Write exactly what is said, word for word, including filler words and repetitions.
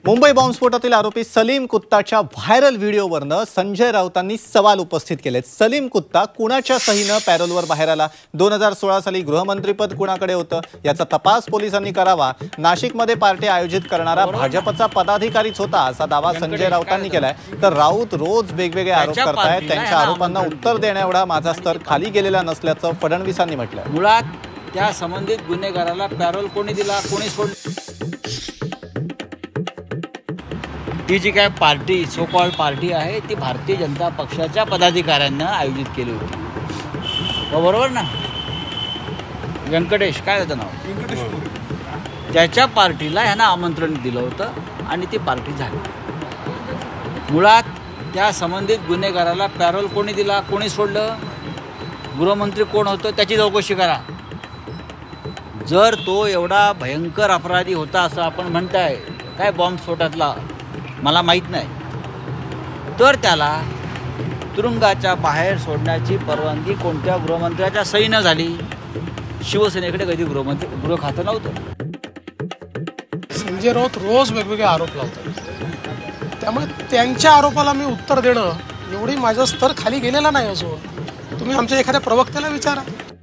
मुंबई बॉम्बस्फोटातील आरोपी सलीम कुत्ताच्या व्हायरल व्हिडिओवरनं संजय राऊतांनी सवाल उपस्थित केलेत। सलीम कुत्ता कुणाच्या सहीनं पॅरोलवर बाहेर आला? दोन हजार सोळा साली गृहमंत्रीपद कुणाकडे होतं याचा तपास पोलिसांनी करावा। नाशिकमध्ये पार्टी आयोजित करणारा भाजपचा पदाधिकारीच होता असा दावा संजय राऊतांनी केलाय। तर राऊत रोज वेगवेगळे आरोप करतायत। त्यांच्या आरोपांना उत्तर देण्याएवढा माझा स्तर खाली गेलेला नसल्याचं फडणवीसांनी म्हटलंय। मुळात त्या संबंधित गुन्हेगाराला पॅरोल कोणी दिला, कोणी सोडलं? ती जी काय पार्टी सो कॉल्ड पार्टी आहे ती भारतीय जनता पक्षाच्या पदाधिकाऱ्यांना आयोजित केली होती, बरोबर ना? व्यंकटेश काय त्याचं नाव, त्याच्या पार्टीला ह्यांना आमंत्रण दिलं होतं आणि ती पार्टी झाली। मुळात त्या संबंधित गुन्हेगाराला पॅरोल कोणी दिला, कोणी सोडलं, गृहमंत्री कोण होतं त्याची चौकशी करा। जर तो एवढा भयंकर अपराधी होता असं आपण म्हणताय काय बॉम्बस्फोटातला, मला माहीत नाही, तर त्याला तुरुंगाच्या बाहेर सोडण्याची परवानगी कोणत्या गृहमंत्र्याच्या सहीनं झाली? शिवसेनेकडे कधी गृहमंत्री गृह खातं नव्हतं। संजय राऊत रोज वेगवेगळे आरोप लावतात, त्यामुळे त्यांच्या आरोपाला मी उत्तर देणं एवढी माझा स्तर खाली गेलेला नाही अजून। तुम्ही आमच्या एखाद्या प्रवक्त्याला विचारा।